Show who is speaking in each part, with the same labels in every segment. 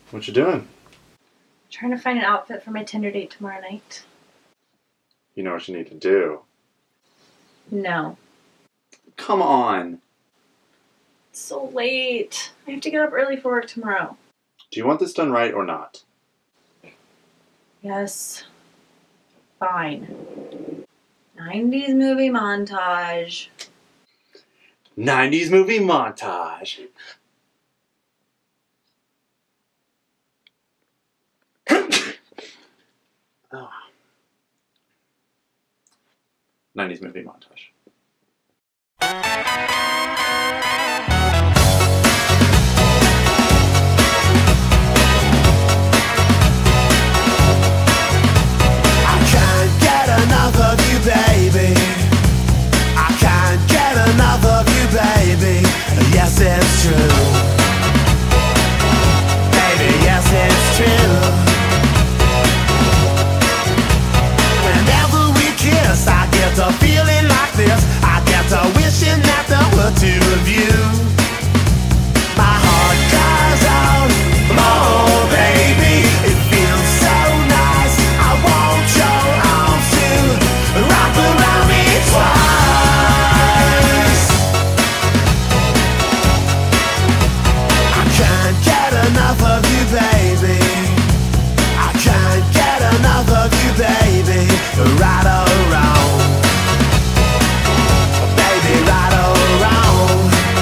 Speaker 1: What you doing?
Speaker 2: Trying to find an outfit for my Tinder date tomorrow night.
Speaker 1: You know what you need to do.
Speaker 2: No.
Speaker 1: Come on.
Speaker 2: It's so late. I have to get up early for work tomorrow.
Speaker 1: Do you want this done right or not?
Speaker 2: Yes. Fine. 90s movie montage.
Speaker 1: 90s movie montage. Oh. 90s movie montage.
Speaker 3: Yes, it's true. Baby, yes, it's true. Whenever we kiss, I get a feeling like this. I get a wishing that there were two of you. My heart cries out, oh baby, it feels so nice. I want your arms to wrap around me twice. Enough of you, baby. I can't get enough of you, baby. Right or wrong, baby, right or wrong.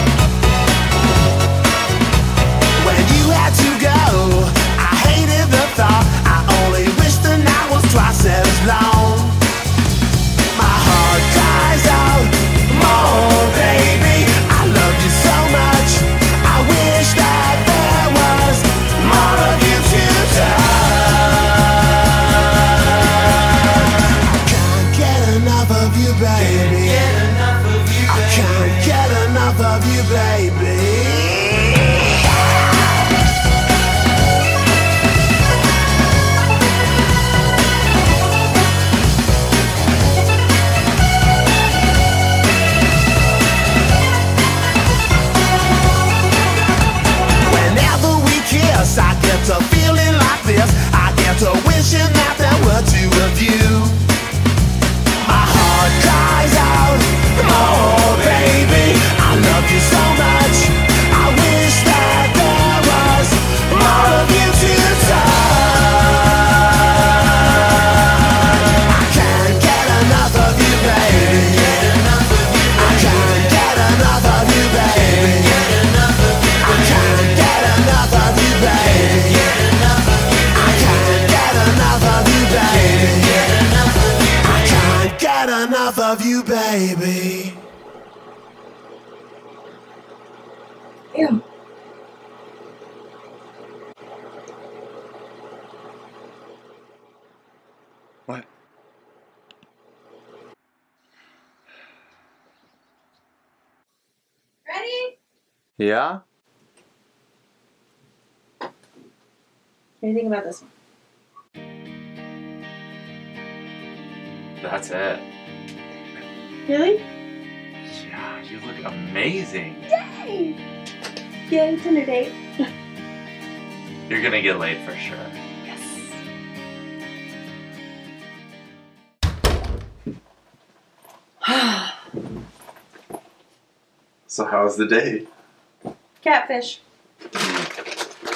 Speaker 3: When you had to go, I hated the thought. I only wish the night was twice as long. My heart cries out, more, baby. I love you so much. I wish that there was more of you to touch. I can't get enough of you, baby. I can't get enough of you, baby. I get a feeling like this. I get a wishing that there were two of you. My heart cries out, oh baby, I love you so much. I wish that there was more of you to touch. I can't get enough of you, baby. I can't get enough of you, baby. I can't get enough of you, baby. I can't get enough of you, baby. I can't get enough of you, baby.
Speaker 2: Ew.
Speaker 1: What?
Speaker 2: Ready?
Speaker 1: Yeah?
Speaker 2: What do you think about this one?
Speaker 1: That's it.
Speaker 2: Really?
Speaker 1: Yeah, you look amazing.
Speaker 2: Yay! Yay, Tinder date.
Speaker 1: You're gonna get laid for sure.
Speaker 2: Yes.
Speaker 1: So how's the date?
Speaker 2: Catfish.